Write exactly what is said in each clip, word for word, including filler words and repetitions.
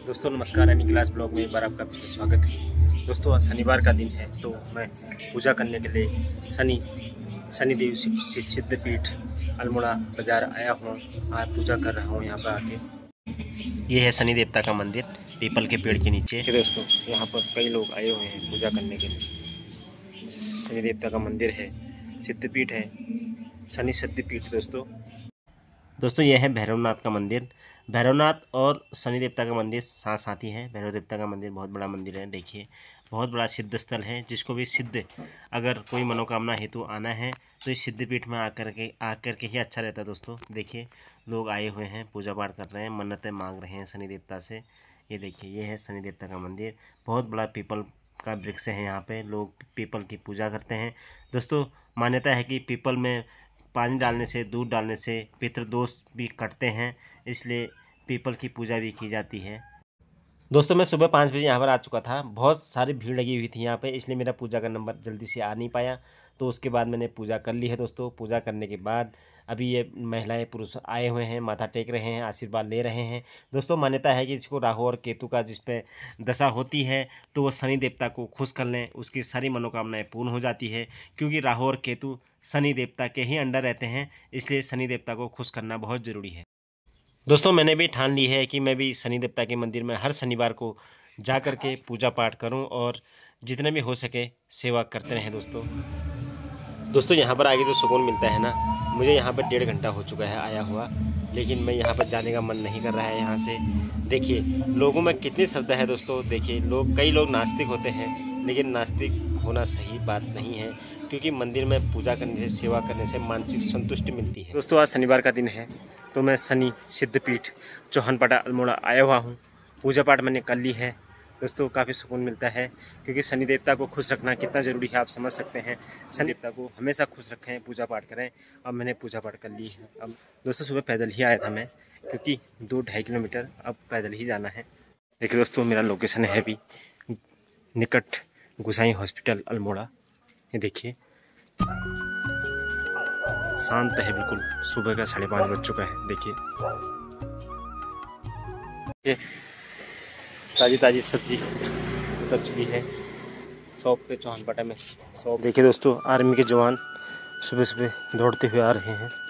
दोस्तों नमस्कार, any class blog में एक बार आपका फिर से स्वागत है। दोस्तों आज शनिवार का दिन है तो मैं पूजा करने के लिए शनि शनिदेव सिद्धपीठ अल्मोड़ा बाजार आया हूँ। आज पूजा कर रहा हूँ यहाँ पर आके। ये है शनि देवता का मंदिर पीपल के पेड़ के नीचे। दोस्तों यहाँ पर कई लोग आए हुए हैं पूजा करने के लिए। शनि देवता का मंदिर है, सिद्धपीठ है, शनि सिद्धपीठ। दोस्तों दोस्तों यह है भैरवनाथ का मंदिर। भैरवनाथ और शनि देवता का मंदिर साथ साथ ही है। भैरव देवता का मंदिर बहुत बड़ा मंदिर है, देखिए बहुत बड़ा सिद्ध स्थल है। जिसको भी सिद्ध अगर कोई मनोकामना हेतु आना है तो इस सिद्धपीठ में आकर के आकर के ही अच्छा रहता है। दोस्तों देखिए लोग आए हुए हैं, पूजा पाठ कर रहे हैं, मन्नतें मांग रहे हैं शनि देवता से। ये देखिए ये है शनि देवता का मंदिर। बहुत बड़ा पीपल का वृक्ष है, यहाँ पे लोग पीपल की पूजा करते हैं। दोस्तों मान्यता है कि पीपल में पानी डालने से, दूध डालने से पितृदोष भी कटते हैं, इसलिए पीपल की पूजा भी की जाती है। दोस्तों मैं सुबह पाँच बजे यहाँ पर आ चुका था। बहुत सारी भीड़ लगी हुई थी यहाँ पे, इसलिए मेरा पूजा का नंबर जल्दी से आ नहीं पाया। तो उसके बाद मैंने पूजा कर ली है। दोस्तों पूजा करने के बाद अभी ये महिलाएं पुरुष आए हुए हैं, माथा टेक रहे हैं, आशीर्वाद ले रहे हैं। दोस्तों मान्यता है कि जिसको राहु और केतु का जिस पे दशा होती है तो वो शनि देवता को खुश कर लें, उसकी सारी मनोकामनाएं पूर्ण हो जाती है। क्योंकि राहु और केतु शनि देवता के ही अंडर रहते हैं, इसलिए शनि देवता को खुश करना बहुत ज़रूरी है। दोस्तों मैंने भी ठान ली है कि मैं भी शनि देवता के मंदिर में हर शनिवार को जा कर के पूजा पाठ करूं और जितने भी हो सके सेवा करते रहें। दोस्तों दोस्तों यहाँ पर आगे जो सुकून मिलता है ना, मुझे यहाँ पर डेढ़ घंटा हो चुका है आया हुआ, लेकिन मैं यहाँ पर जाने का मन नहीं कर रहा है। यहाँ से देखिए लोगों में कितनी श्रद्धा है। दोस्तों देखिए लोग कई लोग नास्तिक होते हैं, लेकिन नास्तिक होना सही बात नहीं है, क्योंकि मंदिर में पूजा करने से, सेवा करने से मानसिक संतुष्टि मिलती है। दोस्तों आज शनिवार का दिन है तो मैं शनि सिद्धपीठ चौहानपाटा अल्मोड़ा आया हुआ हूँ। पूजा पाठ मैंने कर ली है। दोस्तों काफ़ी सुकून मिलता है, क्योंकि शनि देवता को खुश रखना कितना ज़रूरी है आप समझ सकते हैं। शनि देवता को हमेशा खुश रखें, पूजा पाठ करें। अब मैंने पूजा पाठ कर ली है। अब दोस्तों सुबह पैदल ही आया था मैं, क्योंकि दो ढाई किलोमीटर अब पैदल ही जाना है। देखिए दोस्तों मेरा लोकेशन है अभी निकट गुसाई हॉस्पिटल अल्मोड़ा। ये देखिए शांत है बिल्कुल, सुबह का साढ़े पाँच बज चुका है। देखिए ये ताज़ी ताज़ी सब्जी उतर चुकी है शॉप पे, चौहानपाटा में शॉप। देखिए दोस्तों आर्मी के जवान सुबह सुबह दौड़ते हुए आ रहे हैं।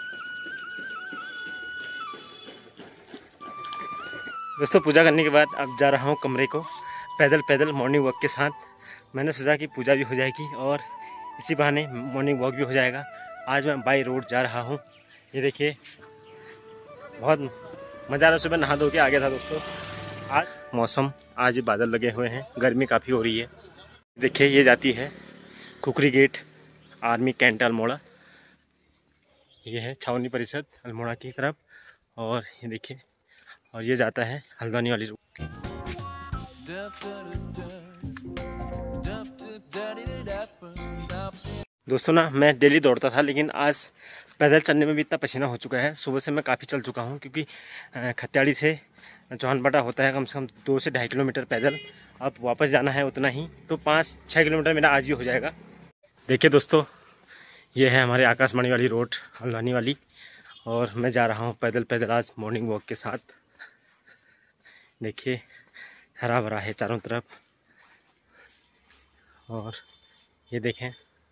दोस्तों पूजा करने के बाद अब जा रहा हूँ कमरे को पैदल पैदल मॉर्निंग वॉक के साथ। मैंने सोचा कि पूजा भी हो जाएगी और इसी बहाने मॉर्निंग वॉक भी हो जाएगा। आज मैं बाई रोड जा रहा हूँ। ये देखिए बहुत मज़ा आ रहा, सुबह नहा धो के आ गया था। दोस्तों आज मौसम, आज बादल लगे हुए हैं, गर्मी काफ़ी हो रही है। देखिए ये जाती है Kukri gate army cantt Almora. ये है छावनी परिषद अल्मोड़ा की तरफ, और ये देखिए और ये जाता है हल्द्वानी वाली रूट। दोस्तों ना मैं डेली दौड़ता था, लेकिन आज पैदल चलने में भी इतना पसीना हो चुका है। सुबह से मैं काफ़ी चल चुका हूँ, क्योंकि खत्याड़ी से चौहानपाटा होता है कम से कम दो से ढाई किलोमीटर पैदल। अब वापस जाना है उतना ही, तो पाँच छः किलोमीटर मेरा आज भी हो जाएगा। देखिए दोस्तों ये है हमारे आकाशवाणी वाली रोड हल्द्वानी वाली, और मैं जा रहा हूँ पैदल पैदल आज मॉर्निंग वॉक के साथ। देखिए हरा भरा है चारों तरफ, और ये देखें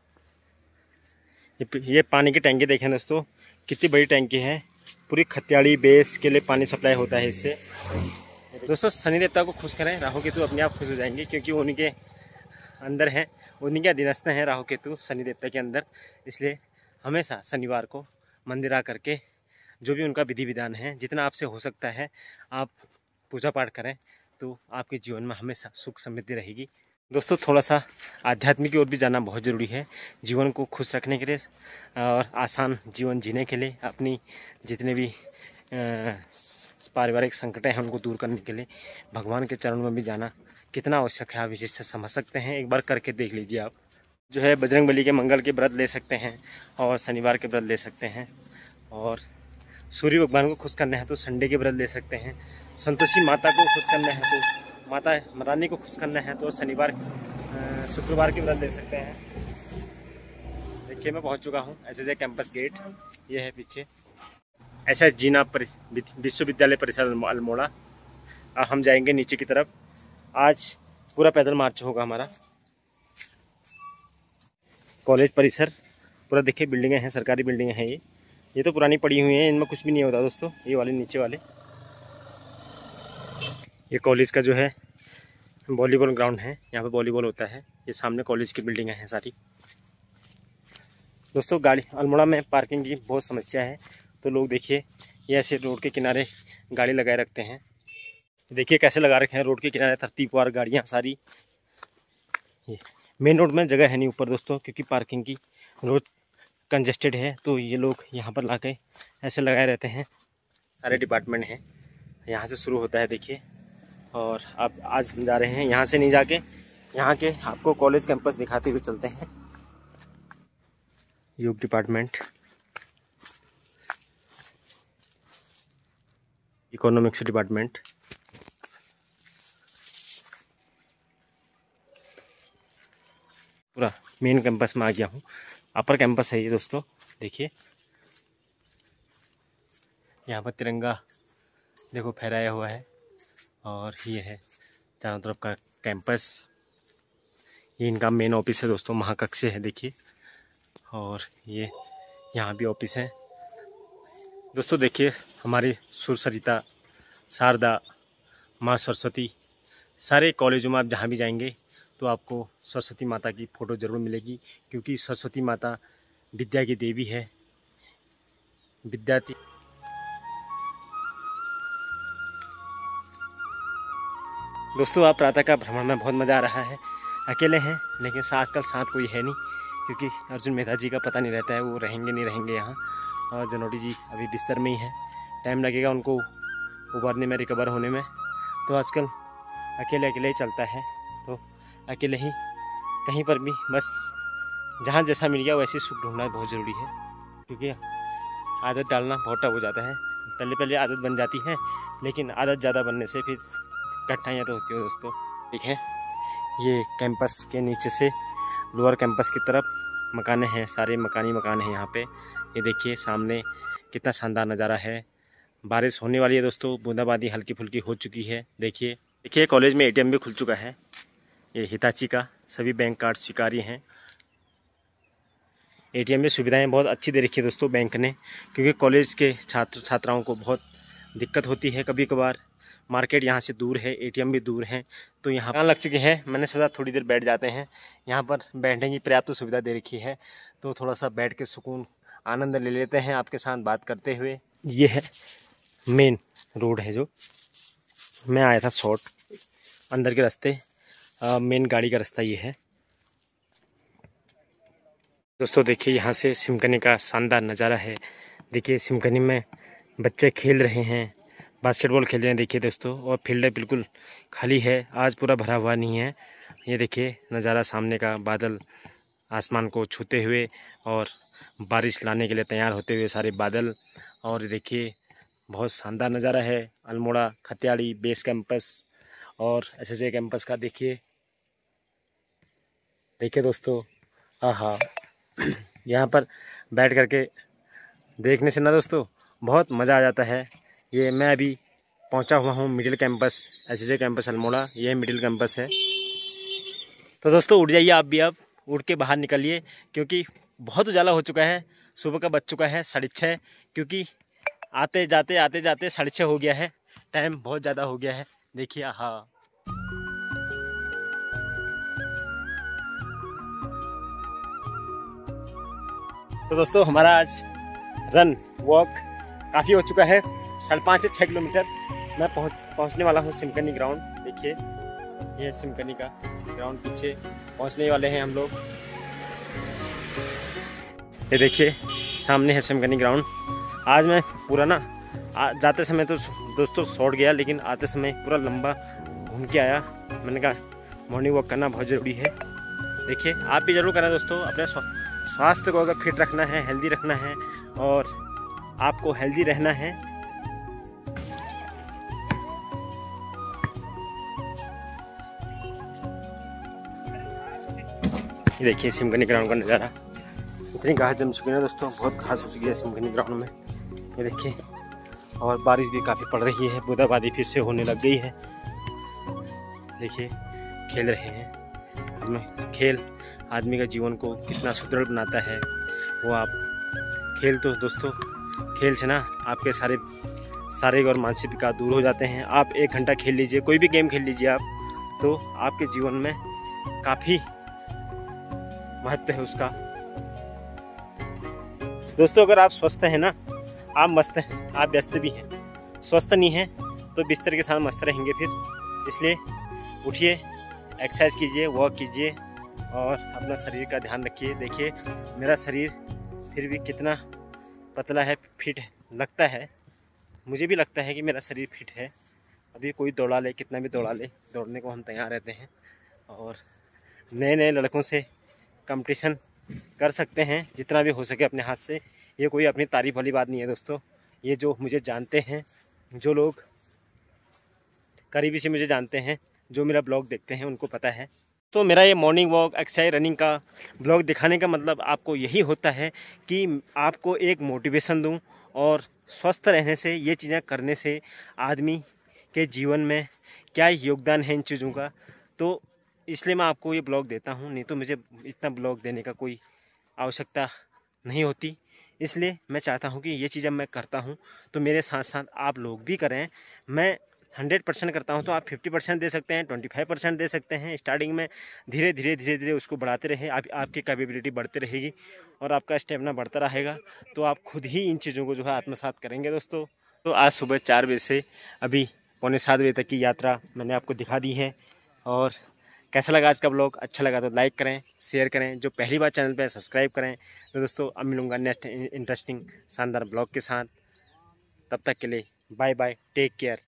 ये, ये पानी की टैंकी देखें दोस्तों कितनी बड़ी टैंकी है। पूरी खत्याड़ी बेस के लिए पानी सप्लाई होता है इससे। दोस्तों शनि देवता को खुश करें, राहु केतु अपने आप खुश हो जाएंगे, क्योंकि उनके अंदर हैं, उन्हीं के अधीनस्थ हैं राहु केतु शनि देवता के अंदर। इसलिए हमेशा शनिवार को मंदिर आ करके जो भी उनका विधि विधान है, जितना आपसे हो सकता है आप पूजा पाठ करें, तो आपके जीवन में हमेशा सुख समृद्धि रहेगी। दोस्तों थोड़ा सा आध्यात्मिक की ओर भी जाना बहुत ज़रूरी है, जीवन को खुश रखने के लिए और आसान जीवन जीने के लिए। अपनी जितने भी पारिवारिक संकटें हैं उनको दूर करने के लिए भगवान के चरणों में भी जाना कितना आवश्यक है, आप इससे समझ सकते हैं। एक बार करके देख लीजिए। आप जो है बजरंगबली के मंगल के व्रत ले सकते हैं और शनिवार के व्रत ले सकते हैं, और सूर्य भगवान को खुश करना है तो संडे के व्रत ले सकते हैं। संतोषी माता को खुश करना है तो माता रानी को खुश करना है तो शनिवार शुक्रवार के व्रत ले सकते हैं। देखिए मैं पहुंच चुका हूं S S A campus gate, ये है पीछे एस एस जीना विश्वविद्यालय परिसर अल्मोड़ा। हम जाएंगे नीचे की तरफ। आज पूरा पैदल मार्च होगा हमारा। कॉलेज परिसर पूरा देखिए, बिल्डिंगें हैं, सरकारी बिल्डिंगें हैं। ये ये तो पुरानी पड़ी हुई हैं, इनमें कुछ भी नहीं होता दोस्तों। ये वाले नीचे वाले, ये कॉलेज का जो है वॉलीबॉल ग्राउंड है, यहाँ पे वॉलीबॉल होता है। ये सामने कॉलेज की बिल्डिंगें हैं सारी। दोस्तों गाड़ी अल्मोड़ा में पार्किंग की बहुत समस्या है, तो लोग देखिए ये ऐसे रोड के किनारे गाड़ी लगाए रखते हैं। देखिए कैसे लगा रखे हैं रोड के किनारे, तरतीबवार गाड़ियाँ सारी। ये मेन रोड में जगह है नहीं ऊपर दोस्तों, क्योंकि पार्किंग की रोड कंजेस्टेड है, तो ये लोग यहाँ पर लाके ऐसे लगाए रहते हैं। सारे डिपार्टमेंट हैं, यहाँ से शुरू होता है देखिए। और अब आज हम जा रहे हैं यहाँ से नहीं जाके, यहाँ के आपको कॉलेज कैंपस दिखाते हुए चलते हैं। योग डिपार्टमेंट, इकोनॉमिक्स डिपार्टमेंट, पूरा मेन कैंपस में आ गया हूँ। अपर कैंपस है ये दोस्तों, देखिए यहाँ पर तिरंगा देखो फहराया हुआ है। और ये है चारों तरफ का कैंपस। ये इनका मेन ऑफिस है दोस्तों, महाकक्ष है देखिए। और ये यहाँ भी ऑफिस है दोस्तों। देखिए हमारी सुर सरिता, शारदा, माँ सरस्वती, सारे कॉलेजों में आप जहाँ भी जाएंगे तो आपको सरस्वती माता की फ़ोटो ज़रूर मिलेगी, क्योंकि सरस्वती माता विद्या की देवी है। विद्यार्थी दोस्तों, आप प्रातः का भ्रमण में बहुत मज़ा आ रहा है। अकेले हैं, लेकिन आजकल साथ कोई है नहीं, क्योंकि अर्जुन मेहता जी का पता नहीं रहता है वो रहेंगे नहीं रहेंगे यहाँ। और जनोटी जी अभी बिस्तर में ही हैं, टाइम लगेगा उनको उबारने में, रिकवर होने में। तो आजकल अकेले अकेले ही चलता है, तो अकेले ही कहीं पर भी बस जहाँ जैसा मिल गया वैसे सुख ढूंढना बहुत ज़रूरी है, क्योंकि आदत डालना बहुत टफ हो जाता है। पहले पहले आदत बन जाती है, लेकिन आदत ज़्यादा बनने से फिर कठिनाइयाँ तो होती है दोस्तों। ठीक है, ये कैंपस के नीचे से लोअर कैंपस की तरफ मकाने हैं, सारे मकानी मकान हैं यहाँ पे। ये देखिए सामने कितना शानदार नज़ारा है। बारिश होने वाली है दोस्तों, बूंदाबांदी हल्की फुल्की हो चुकी है। देखिए देखिए कॉलेज में एटीएम भी खुल चुका है। ये हिताची का सभी बैंक कार्ड स्वीकार्य हैं। एटीएम में सुविधाएं बहुत अच्छी दे रखी है दोस्तों बैंक ने, क्योंकि कॉलेज के छात्र छात्राओं को बहुत दिक्कत होती है। कभी कभार मार्केट यहाँ से दूर है, एटीएम भी दूर है, तो यहाँ पर लग चुके हैं। मैंने सोचा थोड़ी देर बैठ जाते हैं। यहाँ पर बैठने की पर्याप्त तो सुविधा दे रखी है, तो थोड़ा सा बैठ के सुकून आनंद ले लेते हैं आपके साथ बात करते हुए। ये है मेन रोड है, जो मैं आया था शॉर्ट अंदर के रास्ते, मेन गाड़ी का रास्ता ये है दोस्तों। देखिए यहाँ से सिमकनी का शानदार नज़ारा है। देखिए सिमकनी में बच्चे खेल रहे हैं, बास्केटबॉल खेल रहे हैं देखिए दोस्तों। और फील्ड बिल्कुल खाली है, आज पूरा भरा हुआ नहीं है। ये देखिए नज़ारा सामने का, बादल आसमान को छूते हुए और बारिश लाने के लिए तैयार होते हुए सारे बादल। और देखिए बहुत शानदार नज़ारा है अल्मोड़ा खत्याड़ी बेस कैंपस और एसएसए कैंपस का। देखिए देखिए दोस्तों, आहा यहाँ पर बैठ करके देखने से ना दोस्तों बहुत मज़ा आ जाता है। ये मैं अभी पहुंचा हुआ हूँ middle campus, SSA campus Almora, ये मिडिल कैंपस है। तो दोस्तों उठ जाइए आप भी, अब उठ के बाहर निकलिए, क्योंकि बहुत उजाला हो चुका है। सुबह का बज चुका है साढ़े छः, क्योंकि आते जाते आते जाते साढ़े छः हो गया है, टाइम बहुत ज़्यादा हो गया है। देखिए हाँ, तो दोस्तों हमारा आज रन वॉक काफ़ी हो चुका है, साढ़े पाँच से छः किलोमीटर। मैं पहुँच पहुँचने वाला हूँ सिमकनी ग्राउंड। देखिए ये सिमकनी का ग्राउंड, पीछे पहुँचने वाले हैं हम लोग। ये देखिए सामने है सिमकनी ग्राउंड। आज मैं पूरा ना जाते समय तो दोस्तों शॉर्ट गया, लेकिन आते समय पूरा लंबा घूम के आया। मैंने कहा मॉर्निंग वॉक करना बहुत ज़रूरी है। देखिए आप भी ज़रूर करें दोस्तों। अपने स्वास्थ्य को अगर फिट रखना है, हेल्दी रखना है और आपको हेल्दी रहना है, ये देखिए सिमकनी ग्राउंड का नज़ारा। इतनी घास जम चुकी है दोस्तों, बहुत घास हो चुकी है सिमकनी ग्राउंड में। ये देखिए, और बारिश भी काफ़ी पड़ रही है, बूंदाबांदी फिर से होने लग गई है। देखिए खेल रहे हैं। अपना खेल आदमी का जीवन को कितना सुदृढ़ बनाता है वो आप खेल तो दोस्तों खेल से ना आपके सारे शारीरिक और मानसिक विकार दूर हो जाते हैं। आप एक घंटा खेल लीजिए, कोई भी गेम खेल लीजिए आप, तो आपके जीवन में काफ़ी महत्व है उसका। दोस्तों अगर आप स्वस्थ हैं ना, आप मस्त हैं, आप व्यस्त भी हैं, स्वस्थ नहीं हैं तो बिस्तर के साथ मस्त रहेंगे फिर। इसलिए उठिए, एक्सरसाइज कीजिए, वॉक कीजिए और अपना शरीर का ध्यान रखिए। देखिए मेरा शरीर फिर भी कितना पतला है, फिट लगता है। मुझे भी लगता है कि मेरा शरीर फिट है। अभी कोई दौड़ा ले, कितना भी दौड़ा ले, दौड़ने को हम तैयार रहते हैं और नए नए लड़कों से कंपटीशन कर सकते हैं जितना भी हो सके अपने हाथ से। ये कोई अपनी तारीफ वाली बात नहीं है दोस्तों। ये जो मुझे जानते हैं, जो लोग करीबी से मुझे जानते हैं, जो मेरा ब्लॉग देखते हैं, उनको पता है। तो मेरा ये मॉर्निंग वॉक, एक्सरसाइज, रनिंग का ब्लॉग दिखाने का मतलब आपको यही होता है कि आपको एक मोटिवेशन दूं और स्वस्थ रहने से, ये चीज़ें करने से आदमी के जीवन में क्या योगदान है इन चीज़ों का, तो इसलिए मैं आपको ये ब्लॉग देता हूं। नहीं तो मुझे इतना ब्लॉग देने का कोई आवश्यकता नहीं होती। इसलिए मैं चाहता हूं कि ये चीज़ें मैं करता हूं तो मेरे साथ साथ आप लोग भी करें। मैं हंड्रेड परसेंट करता हूं तो आप फिफ्टी परसेंट दे सकते हैं, ट्वेंटी फाइव परसेंट दे सकते हैं। स्टार्टिंग में धीरे धीरे धीरे धीरे उसको बढ़ाते रहे, आप, आपकी कैपेबिलिटी बढ़ती रहेगी और आपका स्टेमिना बढ़ता रहेगा, तो आप खुद ही इन चीज़ों को जो है आत्मसात करेंगे दोस्तों। तो आज सुबह चार बजे से अभी पौने सात बजे तक की यात्रा मैंने आपको दिखा दी है। और कैसा लगा आज का ब्लॉग? अच्छा लगा तो लाइक करें, शेयर करें। जो पहली बार चैनल पर सब्सक्राइब करें। तो दोस्तों अब मिलूँगा नेक्स्ट इंटरेस्टिंग शानदार ब्लॉग के साथ। तब तक के लिए बाय बाय, टेक केयर।